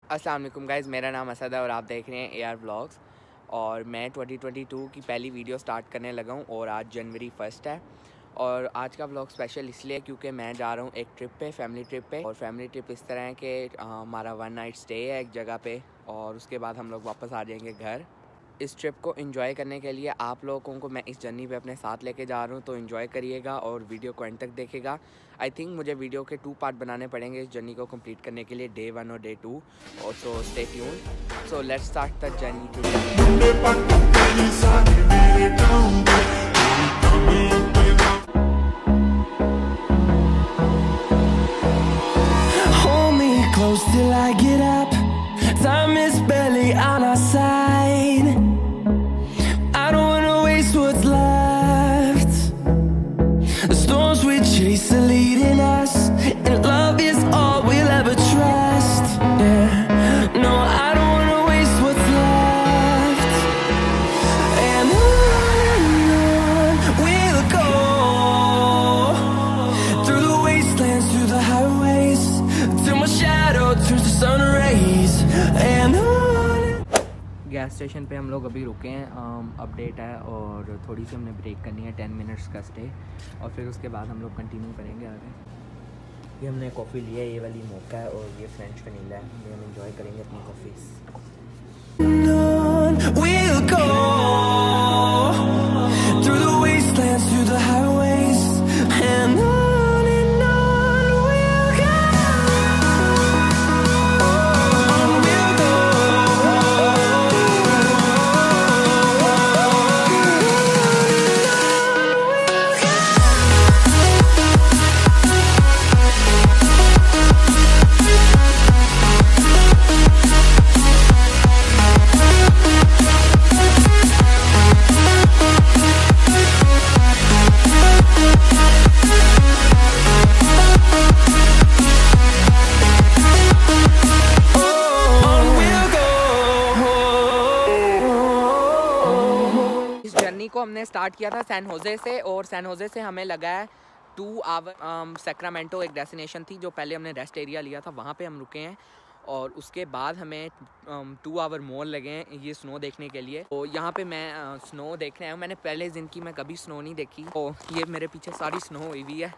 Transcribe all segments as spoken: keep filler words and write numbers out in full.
अस्सलाम वालेकुम गाइज़, मेरा नाम असद है और आप देख रहे हैं ए आर व्लॉग्स। और मैं ट्वेंटी ट्वेंटी टू की पहली वीडियो स्टार्ट करने लगा हूँ और आज जनवरी फर्स्ट है। और आज का व्लॉग स्पेशल इसलिए क्योंकि मैं जा रहा हूँ एक ट्रिप पे, फैमिली ट्रिप पे। और फैमिली ट्रिप इस तरह है कि हमारा वन नाइट स्टे है एक जगह पे और उसके बाद हम लोग वापस आ जाएंगे घर। इस ट्रिप को एंजॉय करने के लिए आप लोगों को मैं इस जर्नी पे अपने साथ लेके जा रहा हूँ, तो एंजॉय करिएगा और वीडियो को एंड तक देखेगा। आई थिंक मुझे वीडियो के टू पार्ट बनाने पड़ेंगे इस जर्नी को कंप्लीट करने के लिए, डे वन और डे टू। और so stay tuned. So let's start the journey today. Hold me close till I get up. Time is barely on our side. I don't wanna waste what's left. The storms we chase are leading us, and love is all we'll ever trust. Yeah, no, I don't wanna waste what's left. And on and on we'll go, through the wastelands, through the highways, till my shadow turns to sun rays. And on. Gas station पे हम लोग अभी रुके हैं, update है और थोड़ी सी हमने ब्रेक करनी है, टेन मिनट्स का स्टे। और फिर उसके बाद हम लोग कंटिन्यू करेंगे आगे। ये हमने कॉफ़ी ली है, ये वाली मोका है और ये फ्रेंच वनीला है। ये हम एंजॉय करेंगे अपनी coffees. We'll go through the wastelands, through the highways, and on and on we'll go. On we'll go. को हमने स्टार्ट किया था सैन होजे से, और सैन होजे से हमें लगा है टू आवर सैक्रामेंटो एक डेस्टिनेशन थी जो पहले हमने रेस्ट एरिया लिया था, वहाँ पे हम रुके हैं। और उसके बाद हमें टू आवर मोर लगे हैं ये स्नो देखने के लिए। तो यहाँ पे मैं आ, स्नो देखने आया हूँ। मैंने पहले ज़िंदगी में कभी स्नो नहीं देखी। तो ये मेरे पीछे सारी स्नो हुई हुई है।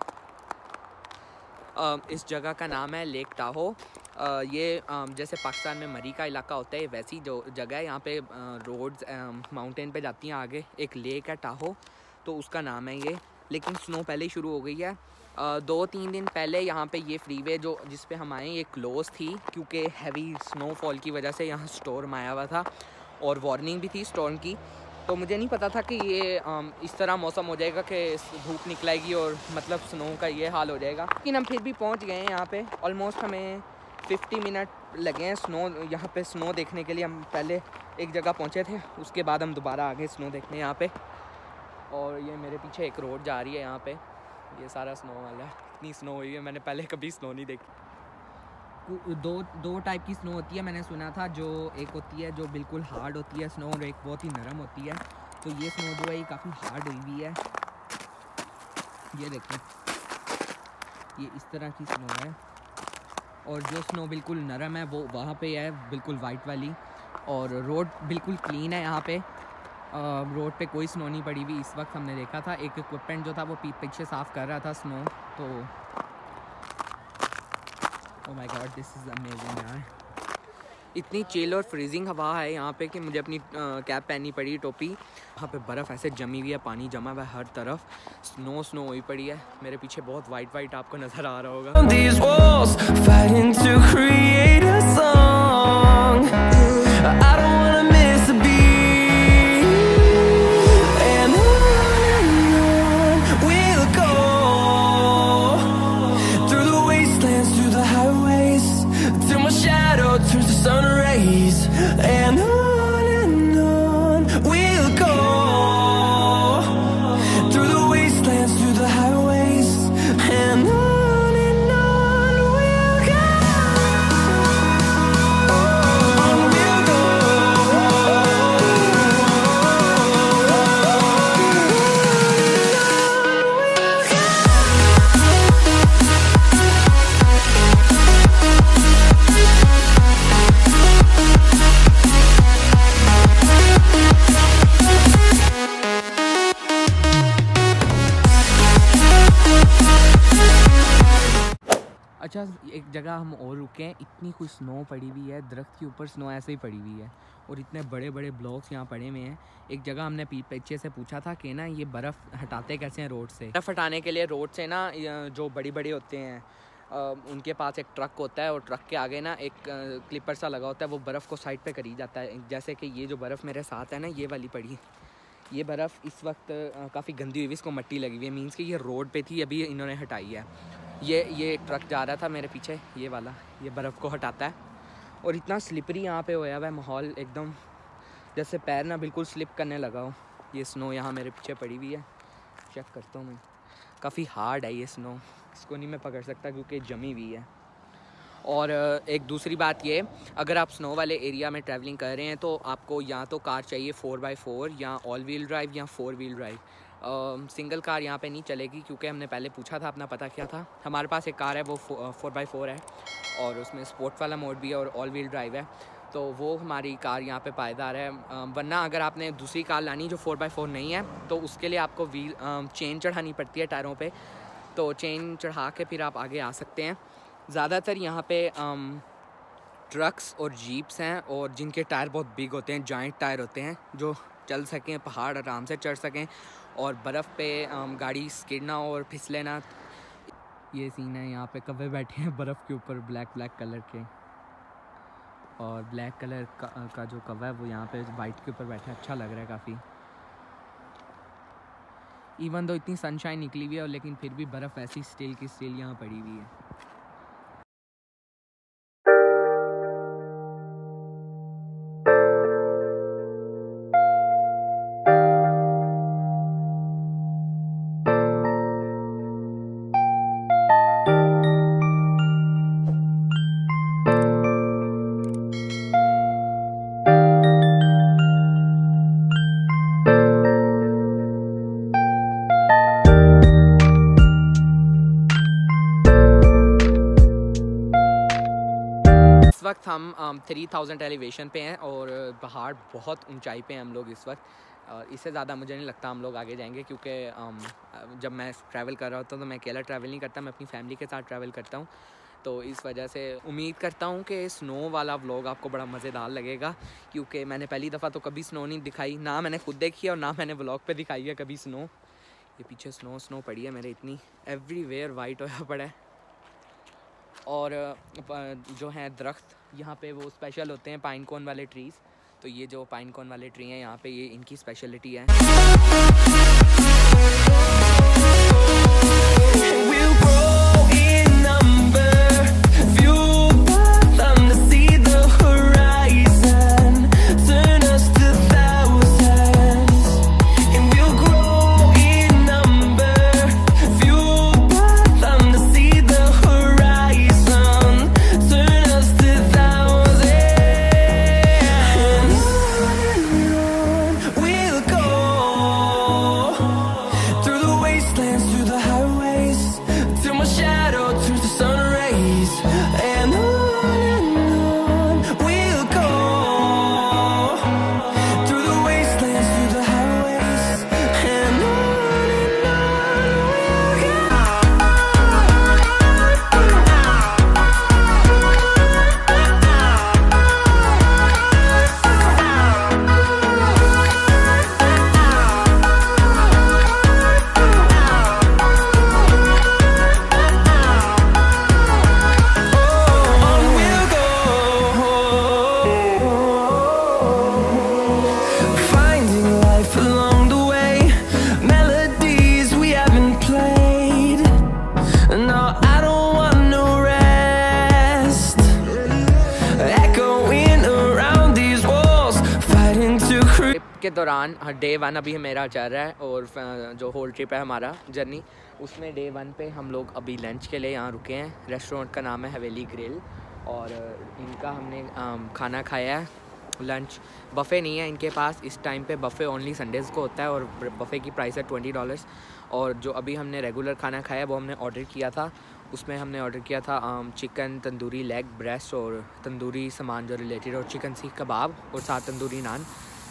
आ, इस जगह का नाम है लेक टाहो। Uh, ये uh, जैसे पाकिस्तान में मरी का इलाका होता है, वैसी जो जगह है यहाँ पे रोड्स uh, माउंटेन पे जाती हैं आगे। एक लेक है टाहो, तो उसका नाम है ये। लेकिन स्नो पहले ही शुरू हो गई है। uh, दो तीन दिन पहले यहाँ पे ये फ्रीवे जो जिस पे हम आए ये क्लोज थी क्योंकि हैवी स्नोफॉल की वजह से यहाँ स्टॉर्म आया हुआ था और वार्निंग भी थी स्टॉर्म की। तो मुझे नहीं पता था कि ये um, इस तरह मौसम हो जाएगा कि धूप निकलेगी और मतलब स्नो का ये हाल हो जाएगा। लेकिन हम फिर भी पहुँच गए हैं यहाँ पे। ऑलमोस्ट हमें फिफ्टी मिनट लगे हैं स्नो यहाँ पे स्नो देखने के लिए। हम पहले एक जगह पहुँचे थे, उसके बाद हम दोबारा आ गए स्नो देखने यहाँ पे। और ये मेरे पीछे एक रोड जा रही है यहाँ पे, ये सारा स्नो वाला है। इतनी स्नो हुई है, मैंने पहले कभी स्नो नहीं देखी। दो दो टाइप की स्नो होती है मैंने सुना था। जो एक होती है जो बिल्कुल हार्ड होती है स्नो, और एक बहुत ही नरम होती है। तो ये स्नो जो है ये काफ़ी हार्ड हुई हुई है। ये देखें, ये इस तरह की स्नो है। और जो स्नो बिल्कुल नरम है वो वहाँ पे है, बिल्कुल वाइट वाली। और रोड बिल्कुल क्लीन है यहाँ पे। रोड पे कोई स्नो नहीं पड़ी हुई। इस वक्त हमने देखा था एक इक्विपमेंट जो था वो पीछे साफ़ कर रहा था स्नो। तो oh my god, this is amazing यार। इतनी चिल और फ्रीजिंग हवा है यहाँ पे कि मुझे अपनी कैप पहननी पड़ी, टोपी। वहाँ पे बर्फ़ ऐसे जमी हुई है, पानी जमा हुआ है हर तरफ, स्नो स्नो हुई पड़ी है। मेरे पीछे बहुत वाइट वाइट आपको नज़र आ रहा होगा। These walls fighting to create a song. I don't wanna miss a beat. And on and on we'll go, through the wastelands, through the highways, till my shadow turns to sun rays. And on and on we'll go, through the wastelands, through the highways, and on. अच्छा एक जगह हम और रुके हैं, इतनी कुछ snow पड़ी हुई है, दरख्त के ऊपर स्नो ऐसे ही पड़ी हुई है और इतने बड़े बड़े ब्लॉक्स यहाँ पड़े हुए हैं। एक जगह हमने पीछे से पूछा था कि ना ये बर्फ़ हटाते कैसे हैं रोड से। बर्फ़ हटाने के लिए रोड से ना जो बड़ी बड़ी होते हैं उनके पास एक ट्रक होता है और ट्रक के आगे ना एक क्लिपर सा लगा होता है, वो बर्फ़ को साइड पे करी जाता है। जैसे कि ये जो बर्फ़ मेरे साथ है ना, ये वाली पड़ी, ये बर्फ़ इस वक्त काफ़ी गंदी हुई हुई, इसको मट्टी लगी हुई है, मीन्स कि ये रोड पे थी, अभी इन्होंने हटाई है। ये ये ट्रक जा रहा था मेरे पीछे, ये वाला, ये बर्फ़ को हटाता है। और इतना स्लिपरी यहाँ पे होया हुआ है माहौल, एकदम जैसे पैर ना बिल्कुल स्लिप करने लगा हो। ये स्नो यहाँ मेरे पीछे पड़ी हुई है, चेक करता हूँ मैं, काफ़ी हार्ड है ये स्नो, इसको नहीं मैं पकड़ सकता क्योंकि जमी हुई है। और एक दूसरी बात ये, अगर आप स्नो वाले एरिया में ट्रैवलिंग कर रहे हैं तो आपको या तो कार चाहिए फोर बाई फोर या ऑल व्हील ड्राइव या four wheel drive. Single car यहाँ पे नहीं चलेगी क्योंकि हमने पहले पूछा था, अपना पता किया था। हमारे पास एक कार है वो फोर बाई फोर है और उसमें स्पोर्ट वाला मोड भी है और ऑल व्हील ड्राइव है, तो वो हमारी कार यहाँ पे पायदार है। वरना अगर आपने दूसरी कार लानी जो फोर बाई फोर नहीं है तो उसके लिए आपको व्हील चेन चढ़ानी पड़ती है टायरों पे, तो चेन चढ़ा के फिर आप आगे आ सकते हैं। ज़्यादातर यहाँ पे ट्रक्स और जीप्स हैं और जिनके टायर बहुत बिग होते हैं, जॉइंट टायर होते हैं, जो चल सकें, पहाड़ आराम से चढ़ सकें और बर्फ़ पे गाड़ी स्किड ना और फिसले ना। ये सीन है, यहाँ पे कव्वे बैठे हैं बर्फ़ के ऊपर ब्लैक ब्लैक कलर के, और ब्लैक कलर का, का जो कव्वा है वो यहाँ पे वाइट के ऊपर बैठा है, अच्छा लग रहा है काफ़ी। इवन दो इतनी सनशाइन निकली हुई है लेकिन फिर भी बर्फ़ ऐसी स्टिल की स्टिल यहाँ पड़ी हुई है। इस वक्त हम थ्री थाउजेंड एलिवेशन पे हैं और पहाड़ बहुत ऊंचाई पे हैं हम लोग इस वक्त। और इससे ज़्यादा मुझे नहीं लगता हम लोग आगे जाएंगे क्योंकि um, जब मैं ट्रैवल कर रहा होता हूँ तो मैं अकेला ट्रैवल नहीं करता, मैं अपनी फैमिली के साथ ट्रैवल करता हूँ। तो इस वजह से उम्मीद करता हूँ कि स्नो वाला व्लॉग आपको बड़ा मज़ेदार लगेगा, क्योंकि मैंने पहली दफ़ा तो कभी स्नो नहीं दिखाई, ना मैंने खुद देखी है और ना मैंने व्लॉग पे दिखाई है कभी स्नो। ये पीछे स्नो स्नो पड़ी है मेरे, इतनी एवरीवेयर वाइट होया पड़ा है। और जो हैं दरख्त यहाँ पे वो स्पेशल होते हैं, पाइन कोन वाले ट्रीज़। तो ये जो पाइन कोन वाले ट्री हैं यहाँ पे, ये इनकी स्पेशलिटी है। के दौरान डे वन अभी मेरा चल रहा है और जो होल ट्रिप है हमारा जर्नी, उसमें डे वन पे हम लोग अभी लंच के लिए यहाँ रुके हैं। रेस्टोरेंट का नाम है हवेली ग्रिल और इनका हमने खाना खाया है। लंच बफ़े नहीं है इनके पास इस टाइम पे, बफ़े ओनली संडेज़ को होता है और बफ़े की प्राइस है ट्वेंटी डॉलर्स। और जो अभी हमने रेगुलर खाना खाया वो हमने ऑर्डर किया था, उसमें हमने ऑर्डर किया था चिकन तंदूरी लेग ब्रेस्ट और तंदूरी सामान जो रिलेटेड, और चिकन सीख कबाब और साथ तंदूरी नान।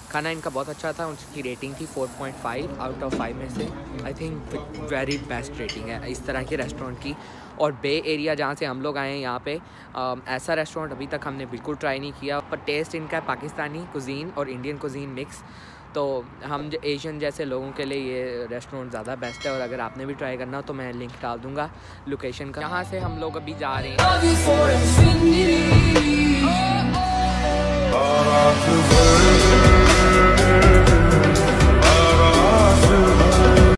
खाना इनका बहुत अच्छा था, उनकी रेटिंग थी four point five out of five में से। I think very best rating है इस तरह के रेस्टोरेंट की। और बे एरिया जहाँ से हम लोग आए हैं यहाँ पे आ, ऐसा रेस्टोरेंट अभी तक हमने बिल्कुल ट्राई नहीं किया। पर टेस्ट इनका है पाकिस्तानी कुजीन और इंडियन कुजीन मिक्स, तो हम एशियन जैसे लोगों के लिए ये रेस्टोरेंट ज़्यादा बेस्ट है। और अगर आपने भी ट्राई करना तो मैं लिंक डाल दूँगा लोकेशन का। यहाँ से हम लोग अभी जा रहे हैं।